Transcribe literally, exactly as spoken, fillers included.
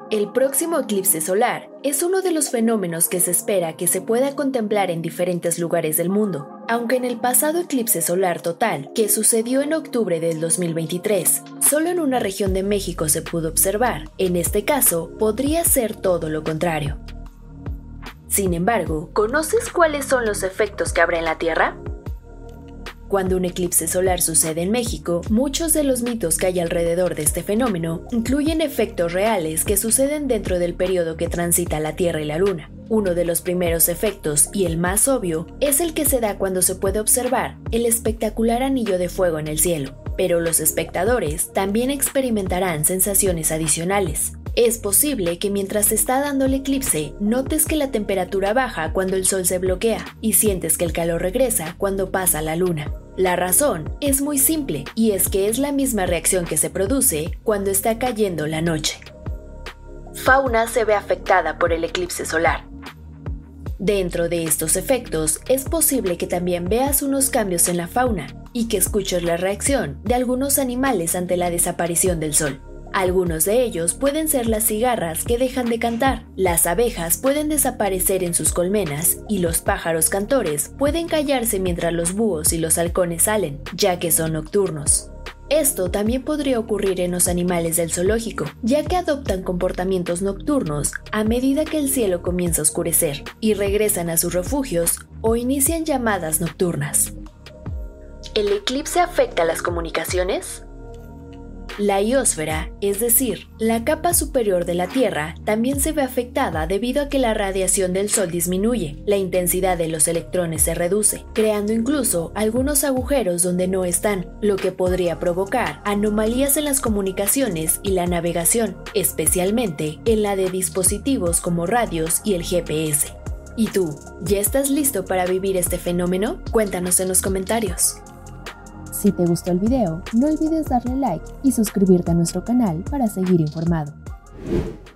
El próximo eclipse solar es uno de los fenómenos que se espera que se pueda contemplar en diferentes lugares del mundo, aunque en el pasado eclipse solar total, que sucedió en octubre del dos mil veintitrés, solo en una región de México se pudo observar. En este caso, podría ser todo lo contrario. Sin embargo, ¿conoces cuáles son los efectos que habrá en la Tierra? Cuando un eclipse solar sucede en México, muchos de los mitos que hay alrededor de este fenómeno incluyen efectos reales que suceden dentro del periodo que transita la Tierra y la Luna. Uno de los primeros efectos, y el más obvio, es el que se da cuando se puede observar el espectacular anillo de fuego en el cielo, pero los espectadores también experimentarán sensaciones adicionales. Es posible que mientras se está dando el eclipse, notes que la temperatura baja cuando el sol se bloquea y sientes que el calor regresa cuando pasa la luna. La razón es muy simple, y es que es la misma reacción que se produce cuando está cayendo la noche. Fauna se ve afectada por el eclipse solar. Dentro de estos efectos, es posible que también veas unos cambios en la fauna y que escuches la reacción de algunos animales ante la desaparición del sol. Algunos de ellos pueden ser las cigarras que dejan de cantar, las abejas pueden desaparecer en sus colmenas y los pájaros cantores pueden callarse mientras los búhos y los halcones salen, ya que son nocturnos. Esto también podría ocurrir en los animales del zoológico, ya que adoptan comportamientos nocturnos a medida que el cielo comienza a oscurecer y regresan a sus refugios o inician llamadas nocturnas. ¿El eclipse afecta las comunicaciones? La ioosfera, es decir, la capa superior de la Tierra, también se ve afectada debido a que la radiación del Sol disminuye, la intensidad de los electrones se reduce, creando incluso algunos agujeros donde no están, lo que podría provocar anomalías en las comunicaciones y la navegación, especialmente en la de dispositivos como radios y el G P S. ¿Y tú, ya estás listo para vivir este fenómeno? Cuéntanos en los comentarios. Si te gustó el video, no olvides darle like y suscribirte a nuestro canal para seguir informado.